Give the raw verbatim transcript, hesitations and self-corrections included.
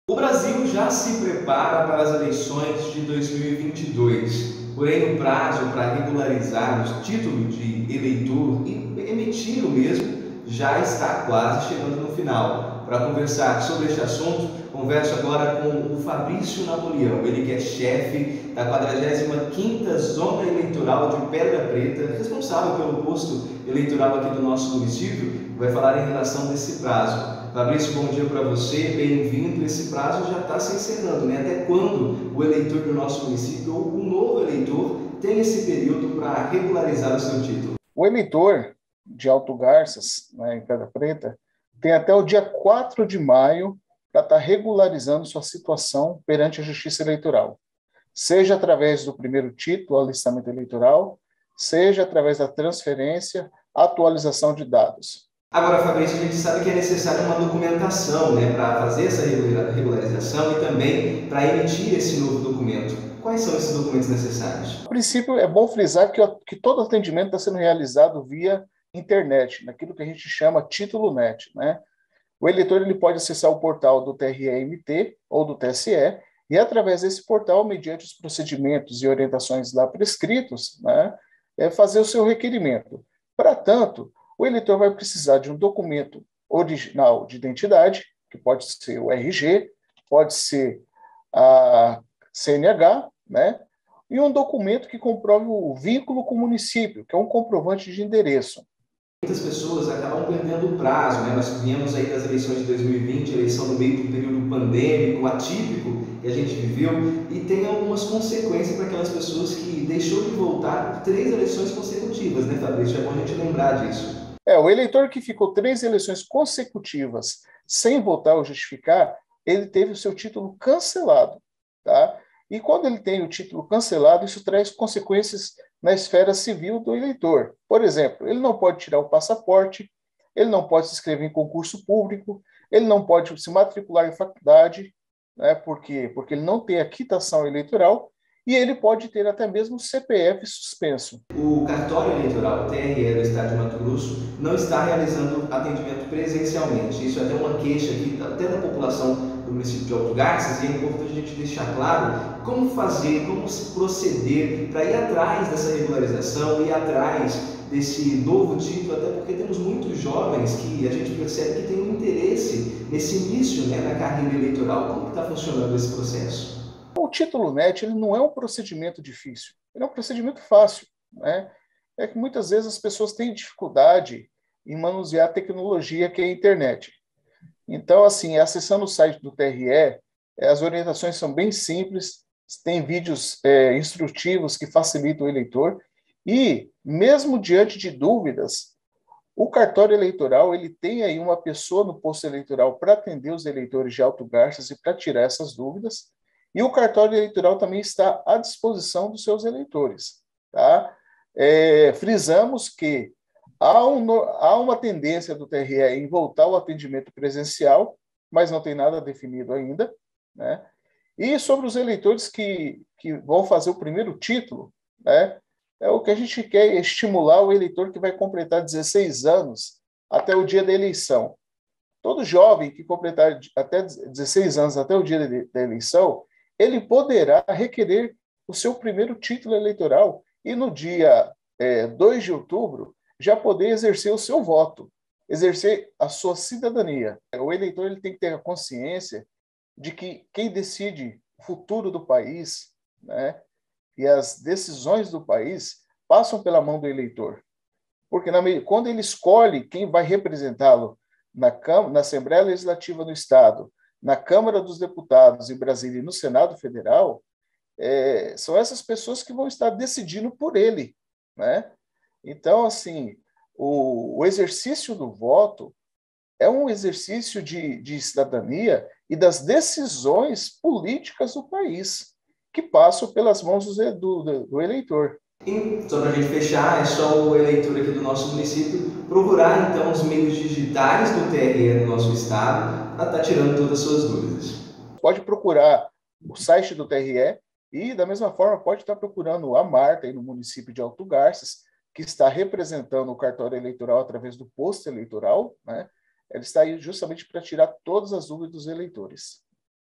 O Brasil já se prepara para as eleições de dois mil e vinte e dois, porém o prazo para regularizar o título de eleitor e emitir o mesmo já está quase chegando no final. Para conversar sobre este assunto, converso agora com o Fabrício Napoleão, ele que é chefe da quadragésima quinta Zona Eleitoral de Pedra Preta, responsável pelo posto eleitoral aqui do nosso município, vai falar em relação desse prazo. Fabrício, bom dia para você, bem-vindo. Esse prazo já está se encerrando, né? Até quando o eleitor do nosso município ou o novo eleitor tem esse período para regularizar o seu título? O eleitor de Alto Garças, né, em Pedra Preta, tem até o dia quatro de maio para estar regularizando sua situação perante a Justiça Eleitoral, seja através do primeiro título, alistamento eleitoral, seja através da transferência, atualização de dados. Agora, Fabrício, a gente sabe que é necessária uma documentação, né, para fazer essa regularização e também para emitir esse novo documento. Quais são esses documentos necessários? A princípio, é bom frisar que, que todo atendimento está sendo realizado via internet, naquilo que a gente chama título net, né? O eleitor ele pode acessar o portal do T R E M T ou do T S E e, através desse portal, mediante os procedimentos e orientações lá prescritos, né, é fazer o seu requerimento. Para tanto, o eleitor vai precisar de um documento original de identidade, que pode ser o R G, pode ser a C N H, né, e um documento que comprove o vínculo com o município, que é um comprovante de endereço. Muitas pessoas acabam perdendo o prazo, né? Nós viemos aí das eleições de dois mil e vinte, eleição no meio do período pandêmico, atípico que a gente viveu, e tem algumas consequências para aquelas pessoas que deixou de votar por três eleições consecutivas, né, Fabrício? É bom a gente lembrar disso. É, o eleitor que ficou três eleições consecutivas sem votar ou justificar, ele teve o seu título cancelado, tá? E quando ele tem o título cancelado, isso traz consequências na esfera civil do eleitor. Por exemplo, ele não pode tirar o passaporte, ele não pode se inscrever em concurso público, ele não pode se matricular em faculdade, né? Por quê? Porque ele não tem a quitação eleitoral, e ele pode ter até mesmo o C P F suspenso. O cartório eleitoral, o T R E do Estado de Mato Grosso, não está realizando atendimento presencialmente. Isso é até uma queixa aqui, até da população do município de Alto Garças, e é importante a gente deixar claro como fazer, como se proceder para ir atrás dessa regularização, ir atrás desse novo título, até porque temos muitos jovens que a gente percebe que têm um interesse nesse início, né, na carreira eleitoral. Como está funcionando esse processo? O título net ele não é um procedimento difícil, ele é um procedimento fácil, né? É que muitas vezes as pessoas têm dificuldade em manusear a tecnologia que é a internet. Então, assim, acessando o site do T R E, as orientações são bem simples, tem vídeos é, instrutivos que facilitam o eleitor, e, mesmo diante de dúvidas, o cartório eleitoral ele tem aí uma pessoa no posto eleitoral para atender os eleitores de Alto Garças e para tirar essas dúvidas, e o cartório eleitoral também está à disposição dos seus eleitores. Tá? É, frisamos que há, um, há uma tendência do T R E em voltar ao atendimento presencial, mas não tem nada definido ainda. Né? E sobre os eleitores que, que vão fazer o primeiro título, né, é o que a gente quer estimular o eleitor que vai completar dezesseis anos até o dia da eleição. Todo jovem que completar até dezesseis anos até o dia da eleição, ele poderá requerer o seu primeiro título eleitoral e no dia é, dois de outubro já poder exercer o seu voto, exercer a sua cidadania. O eleitor ele tem que ter a consciência de que quem decide o futuro do país, né, e as decisões do país passam pela mão do eleitor. Porque na, quando ele escolhe quem vai representá-lo na, na Assembleia Legislativa do Estado, na Câmara dos Deputados em Brasília e no Senado Federal, é, são essas pessoas que vão estar decidindo por ele. Né? Então, assim, o, o exercício do voto é um exercício de, de cidadania e das decisões políticas do país, que passam pelas mãos do, do, do eleitor. E, só para a gente fechar, é só o eleitor aqui do nosso município procurar, então, os meios digitais do T R E no nosso estado para estar tirando todas as suas dúvidas. Pode procurar o site do T R E e, da mesma forma, pode estar procurando a Marta, aí no município de Alto Garças, que está representando o cartório eleitoral através do posto eleitoral, né? Ela está aí justamente para tirar todas as dúvidas dos eleitores.